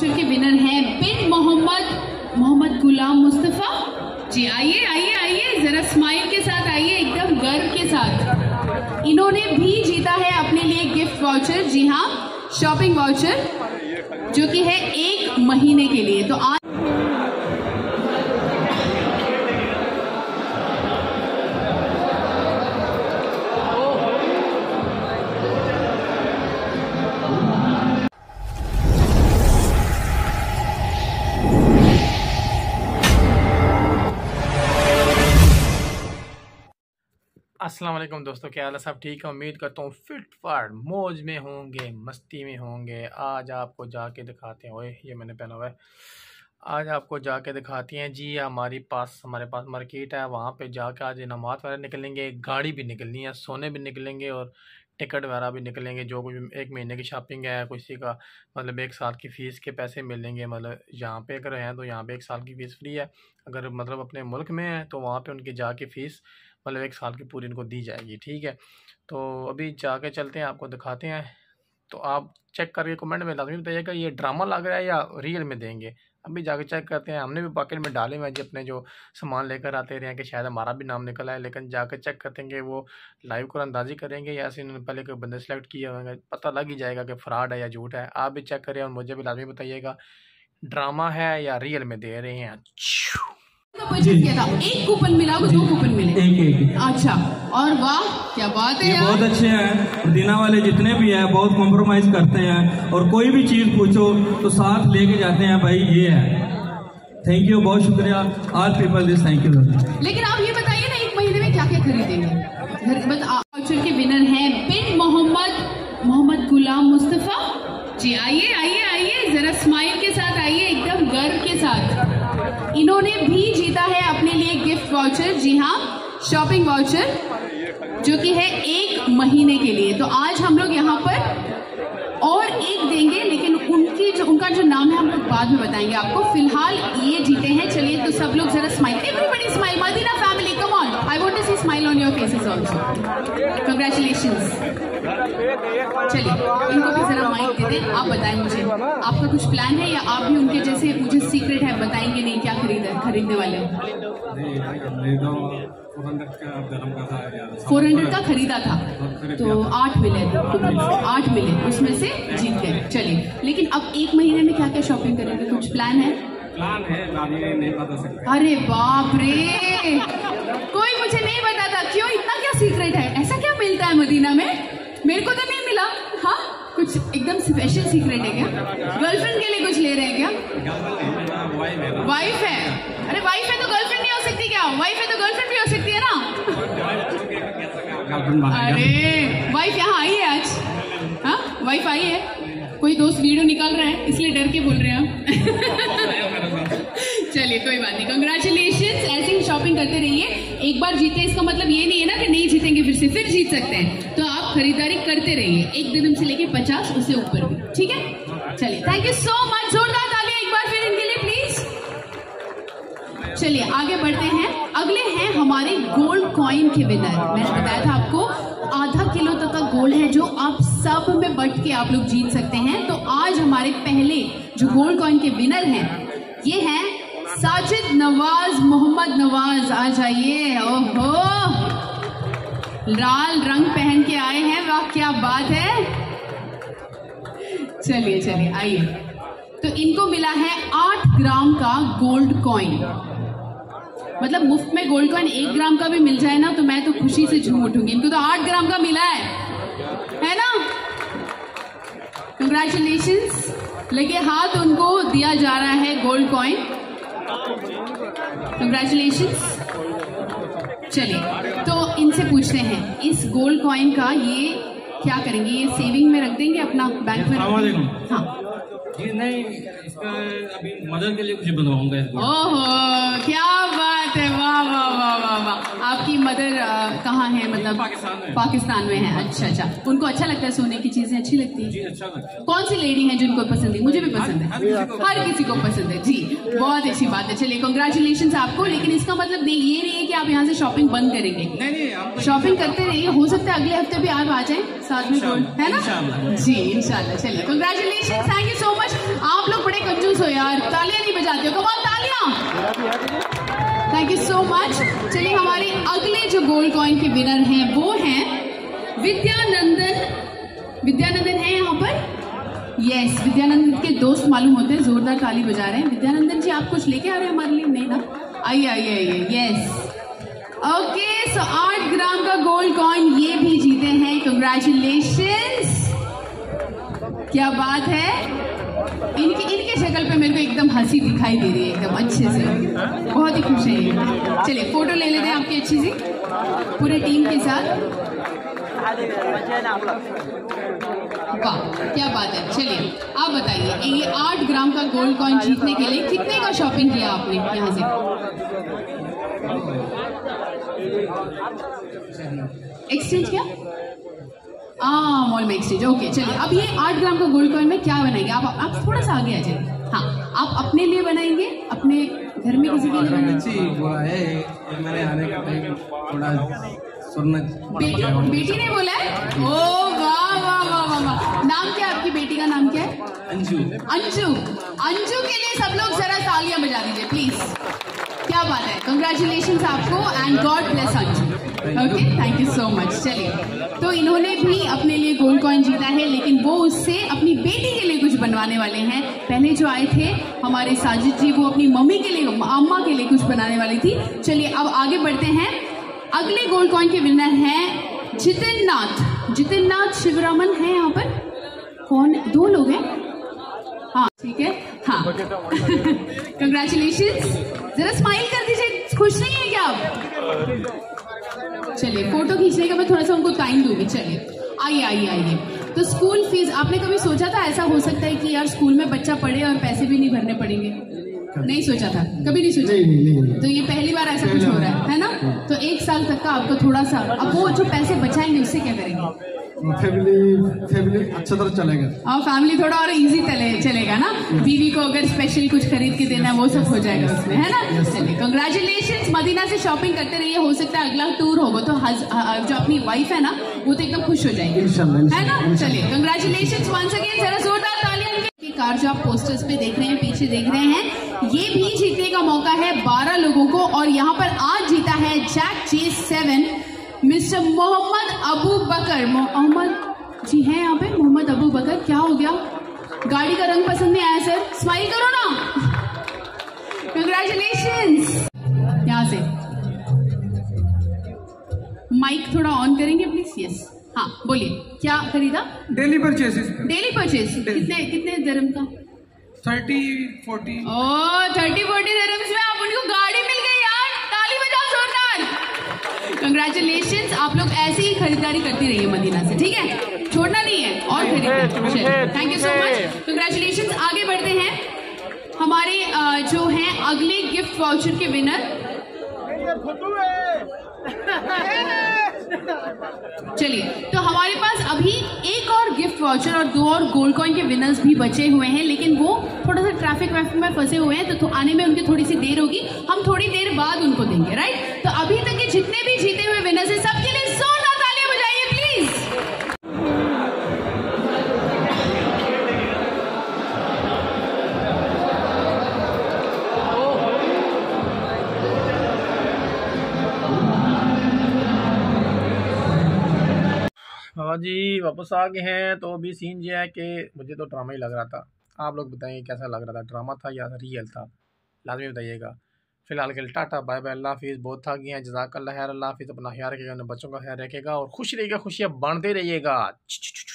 Voucher के winner हैं बिन मोहम्मद गुलाम मुस्तफा जी। आइए आइए आइए, जरा स्माइल के साथ आइए, एकदम गर्व के साथ। इन्होंने भी जीता है अपने लिए गिफ्ट वाउचर, जी हाँ, शॉपिंग वाउचर, जो कि है 1 महीने के लिए। तो आज अस्सलाम वालेकुम दोस्तों, क्या हाल है? सब ठीक है? उम्मीद करता हूँ फिट फाट मौज में होंगे, मस्ती में होंगे। आज आपको जाके दिखाते हैं, ओए ये मैंने पहना हुआ है, आज आपको जाके दिखाती हैं जी। हमारे पास मार्केट है, वहाँ पे जाके आज नमाज वगैरह निकलेंगे, गाड़ी भी निकलनी है, सोने भी निकलेंगे और टिकट वगैरह भी निकलेंगे। जो कुछ 1 महीने की शॉपिंग है, किसी का मतलब 1 साल की फ़ीस के पैसे मिलेंगे। मतलब यहाँ पे अगर हैं तो यहाँ पे 1 साल की फ़ीस फ्री है, अगर मतलब अपने मुल्क में है तो वहाँ पे उनकी जाके फ़ीस मतलब 1 साल की पूरी इनको दी जाएगी, ठीक है। तो अभी जाके चलते हैं, आपको दिखाते हैं। तो आप चेक करके कमेंट में लाजमी बताइएगा ये ड्रामा लग रहा है या रियल में देंगे। अभी जाके चेक करते हैं। हमने भी पॉकेट में डाले हुए जी अपने जो सामान लेकर आते रहे हैं कि शायद हमारा भी नाम निकला है, लेकिन जाकर चेक करेंगे वो लाइव को अंदाज़ी करेंगे या ऐसे इन्होंने पहले कोई बंदे सेलेक्ट किए होंगे, पता लग ही जाएगा कि फ्रॉड है या झूठ है। आप भी चेक करें और मुझे भी लाजमी बताइएगा ड्रामा है या रियल में दे रहे हैं। किया था, 1 कूपन मिला, 2 कूपन मिले, एक। अच्छा, और वाह क्या बात है, बहुत अच्छे हैं मदीना वाले, जितने भी हैं बहुत कॉम्प्रोमाइज करते हैं और कोई भी चीज पूछो तो साथ लेके जाते हैं, भाई ये है। थैंक यू, बहुत शुक्रिया all people this, thank you. लेकिन आप ये बताइए ना 1 महीने में क्या क्या खरीदेंगे? वाउचर के विनर हैं बिन मोहम्मद गुलाम मुस्तफा जी। आइए आइए आइए, जरा स्माइल के साथ आइए, एकदम गर्व के साथ। इन्होंने भी जीता है अपने लिए गिफ्ट वाउचर, जी हाँ, शॉपिंग वाउचर, जो कि है 1 महीने के लिए। तो आज हम लोग यहाँ पर और एक देंगे, लेकिन उनका जो नाम है हम लोग बाद में बताएंगे आपको। फिलहाल ये जीते हैं। चलिए तो सब लोग जरा smile, everybody smile, Madina family come on, I want to see smile on your faces also. Congratulations. चलिए इनको भी जरा माइक दे दें, आप बताएं मुझे आपका कुछ प्लान है या आप भी उनके जैसे मुझे सीक्रेट है बताएंगे नहीं क्या खरीदने वाले हैं? 400 का खरीदा था तो 8 मिले, 8 मिले, उसमें से जीत गए। चलिए, लेकिन अब 1 महीने में क्या क्या शॉपिंग करेंगे, कुछ प्लान है? नहीं बता सकते। अरे बाप रे, कोई मुझे नहीं बताता, क्यों, इतना क्या सीक्रेट है? ऐसा क्या मिलता है मदीना में? मेरे को तो नहीं मिला। हाँ, कुछ एकदम स्पेशल सीक्रेट है क्या? गर्लफ्रेंड के लिए कुछ ले रहे हैं क्या? वाइफ है? अरे वाइफ है तो गर्लफ्रेंड नहीं हो सकती क्या? वाइफ है तो गर्लफ्रेंड भी हो सकती है ना? अरे वाइफ यहाँ आई है आज? हाँ, वाइफ आई है। कोई दोस्त वीडियो निकाल रहा है इसलिए डर के बोल रहे हैं। चलिए कोई बात नहीं, कंग्रेचुलेशंस। ऐसे ही शॉपिंग करते रहिए। एक बार जीते इसका मतलब ये नहीं है ना कि नहीं जीतेंगे, फिर जीत सकते हैं। तो आप खरीदारी करते रहिए, 1 दिन से लेके 50 उससे ऊपर भी, ठीक है। चलिए, थैंक यू सो मच, जोरदार तालियां एक बार फिर इनके लिए प्लीज। चलिए आगे बढ़ते हैं। अगले हैं हमारे गोल्ड कॉइन के विनर। मैंने बताया था आपको आधा किलो तक का गोल्ड है जो आप सब में बट के आप लोग जीत सकते हैं। तो आज हमारे पहले जो गोल्ड कॉइन के विनर हैं ये हैं साजिद नवाज, मोहम्मद नवाज। आ जाइए। ओहो, लाल रंग पहन के आए हैं, वाह क्या बात है। चलिए चलिए आइए। तो इनको मिला है 8 ग्राम का गोल्ड कॉइन। मतलब मुफ्त में गोल्ड कॉइन 1 ग्राम का भी मिल जाए ना तो मैं तो खुशी से झूम उठूंगी। इनको तो 8 ग्राम का मिला है ना? कंग्रेचुलेशंस। लगे हाथ उनको दिया जा रहा है गोल्ड कॉइन। कंग्रेचुलेशंस। चलिए तो इनसे पूछते हैं इस गोल्ड कॉइन का ये क्या करेंगे? ये सेविंग में रख देंगे अपना बैंक में? हाँ जी नहीं, इसका अभी मदर के लिए कुछ बनवाऊंगा। ओहो क्या बात है, वाह वाह वाह वाह वाह। आपकी मदर कहाँ है? मतलब पाकिस्तान में है। अच्छा अच्छा, उनको अच्छा लगता है, सोने की चीजें अच्छी लगती है? जी अच्छा लगता है। कौन सी लेडी है जिनको पसंद है? मुझे भी पसंद है, हर किसी को पसंद है जी। बहुत अच्छी बात है। चलिए कंग्रेचुलेशन आपको। लेकिन इसका मतलब ये नहीं है कि आप यहाँ से शॉपिंग बंद करेंगे। नहीं, शॉपिंग करते रहिए, हो सकता है अगले हफ्ते भी आप आ जाए साथ में, है ना? जी इंशाल्लाह। चलिए congratulation, thank you so much. आप लोग बड़े यार, तालियां नहीं बजाते हो, कमाल तालियां। Thank you so much. चलिए हमारे अगले जो गोल्ड कॉइन के विनर हैं वो हैं विद्यानंदन। विद्यानंदन है यहाँ पर? यस, विद्यानंदन के दोस्त मालूम होते हैं, जोरदार ताली बजा रहे हैं। विद्यानंदन जी आप कुछ लेके आ रहे हैं हमारे लिए? नहीं ना, आइए आइए आइए। यस ओके, सो 8 ग्राम का गोल्ड कॉइन ये भी जीते हैं, कंग्रेचुलेशंस। क्या बात है, इनके शक्ल पे मेरे को एकदम हंसी दिखाई दे रही है, एकदम अच्छे से, बहुत ही खुश है ये। चलिए फोटो ले लेते हैं आपकी अच्छी सी पूरे टीम के साथ। वाह क्या बात है। चलिए आप बताइए, ये 8 ग्राम का गोल्ड कॉइन जीतने के लिए कितने का शॉपिंग किया आपने यहाँ से? एक्सचेंज क्या? मॉल में एक्सचेंज। ओके चलिए, अब ये 8 ग्राम का गोल्ड कॉइन में क्या बनाएंगे आप थोड़ा सा आगे आ जाइए। हाँ, आप अपने लिए बनाएंगे, अपने घर में किसी के लिए बनाएंगे? मैंने आने का टाइम थोड़ा सुनना। बेटी ने बोला है? ओ वाह वाह वाह वाह वाह। नाम क्या है आपकी बेटी का? नाम क्या है? अंजू। अंजू, अंजू के लिए सब लोग जरा तालियां बजा दीजिए प्लीज। क्या बात है, कंग्रेचुलेशंस आपको and God bless Anju. Okay thank you so much. चलिए, तो इन्होंने भी अपने लिए गोल्ड कॉइन जीता है, लेकिन वो उससे अपनी बेटी के लिए कुछ बनवाने वाले हैं। पहले जो आए थे हमारे साजिद जी, वो अपनी मम्मी के लिए, अम्मा के लिए कुछ बनाने वाली थी। चलिए अब आगे बढ़ते हैं। अगले गोल्ड कॉइन के विनर हैं जितिन नाथ। जितिन नाथ शिवरामन है यहाँ पर? कौन? 2 लोग हैं? हाँ ठीक है, हाँ कंग्रेचुलेशंस। जरा स्माइल कर दीजिए, खुश नहीं है क्या आप? चलिए फोटो खींचने का मैं थोड़ा सा उनको टाइम दूंगी। चलिए आइए आइए आइए। तो स्कूल फीस, आपने कभी सोचा था ऐसा हो सकता है कि यार स्कूल में बच्चा पढ़े और पैसे भी नहीं भरने पड़ेंगे? नहीं सोचा था, कभी नहीं सोचा? नहीं। तो ये पहली बार ऐसा कुछ हो रहा है ना? तो 1 साल तक का आपको थोड़ा सा, अब वो जो पैसे बचाएंगे उससे क्या करेंगे? फैमिली अच्छा तरह चलेगा। और फैमिली थोड़ा और इजी चलेगा ना। बीवी को अगर स्पेशल कुछ खरीद के देना है वो सब हो जाएगा उसमें, है ना? चलिए कंग्रेचुलेशंस। मदीना से शॉपिंग करते रहिए, हो सकता है अगला टूर होगा तो जो अपनी वाइफ है ना वो तो एकदम खुश हो जाएगी, है ना? चलिए कंग्रेचुलेशंस वंस अगेन, जरा जोरदार तालियां। कार जो आप पोस्टर्स पे देख रहे हैं, पीछे देख रहे हैं, ये भी जीतने का मौका है 12 लोगों को। और यहाँ पर आज जीता है jack J7 mister Mohammed Abu Bakar. Mohammed ji हैं यहाँ पे, मोहम्मद अबू बकर। क्या हो गया, गाड़ी का रंग पसंद नहीं आया सर? स्माइल करो ना। कंग्रेचुलेशंस। यहाँ से माइक थोड़ा ऑन करेंगे प्लीज। यस हाँ बोलिए, क्या खरीदा? Daily purchases. डेली परचेज कितने दरम का? 30-40। ओह 30-40 दरम्स में आप उनको गाड़ी मिल गई यार, ताली बजाओ जोरदार। कंग्रेचुलेशंस, आप लोग ऐसे ही खरीदारी करती रहिए मदीना से, ठीक है? छोड़ना नहीं है और खरीदिए। Thank you so much, congratulations. आगे बढ़ते हैं, हमारे जो हैं अगले गिफ्ट वाउचर के विनर। चलिए, तो हमारे पास अभी एक और गिफ्ट वाउचर और 2 और गोल्ड कॉइन के विनर्स भी बचे हुए हैं, लेकिन वो थोड़ा सा ट्रैफिक में फंसे हुए हैं, तो आने में उनकी थोड़ी सी देर होगी। हम थोड़ी देर बाद उनको देंगे, राइट? तो अभी तक के जितने भी जीते हुए विनर्स हैं सबके लिए जोरदार तालियां बजाइए प्लीज। बाबा जी वापस आ गए हैं। तो अभी सीन ये है कि मुझे तो ड्रामा ही लग रहा था, आप लोग बताइए कैसा लग रहा था, ड्रामा था या रियल था? लाजमी बताइएगा। फिलहाल के लिए टाटा बाय बाय, अल्लाह हाफिज़। बहुत थक गए हैं, जज़ाकल्लाह खैर। अल्लाह हाफिज़, अपना ख्याल रखिएगा, बच्चों का ख्याल रखिएगा और खुश रहिएगा, खुशियाँ बांटते रहिएगा।